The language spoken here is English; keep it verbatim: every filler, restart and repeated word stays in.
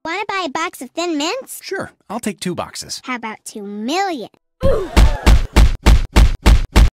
Want to buy a box of Thin Mints? Sure, I'll take two boxes. How about two million?